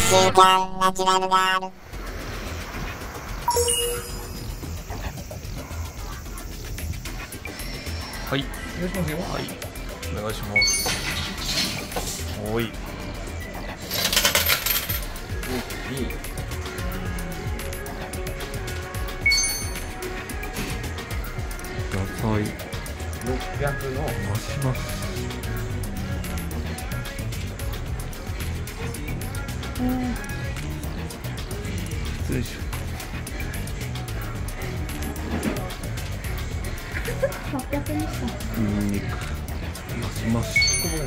週間ナチュラルガール。 はい、お願いしますよ。はい、お願いします。おい。いい。野菜600の増します。よいしょ。 800にした。 ニンニク増します。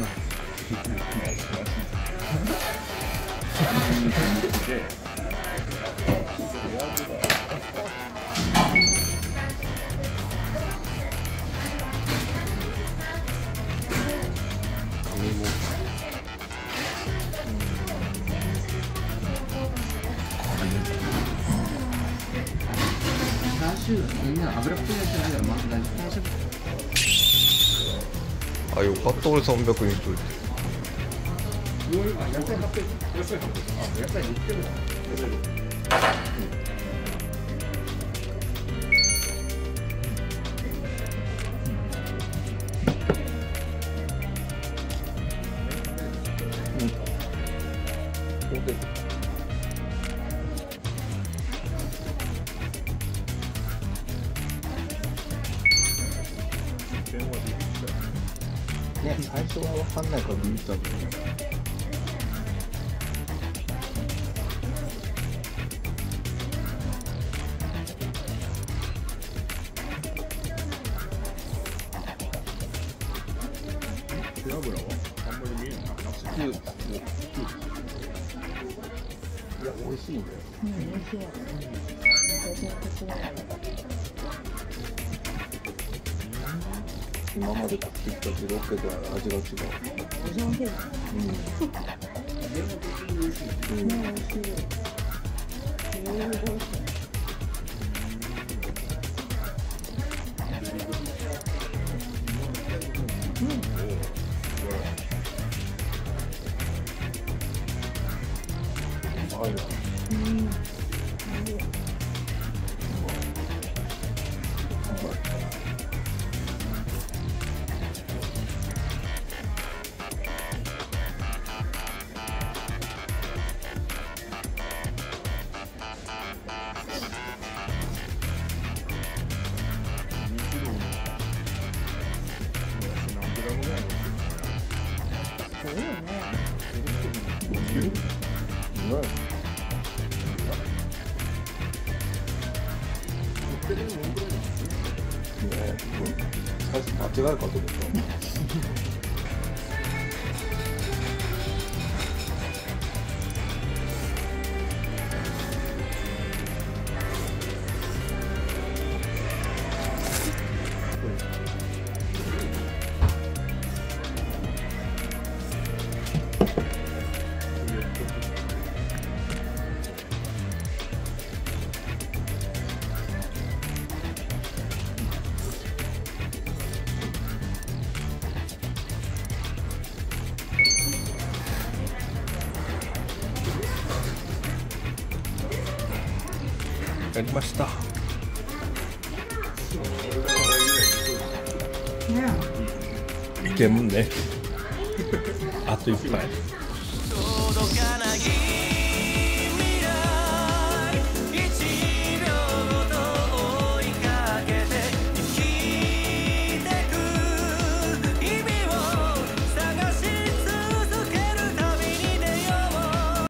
みんな油っぽいやつじゃないからまず大丈夫。 あ、よかった。俺300にしといて。 野菜800。野菜800。あ、野菜売ってるな。 ね、最初は分かんないからビビったんだよね。 背脂はあんまり見えないな。いや、美味しいんだよ。 美味しい。私の口が今まで食ってきたジロッケとは味が違う。 味が美味しい。 美味しい。 美味しい。 最初間違いかと思った。やりました。いけんね。あと一杯。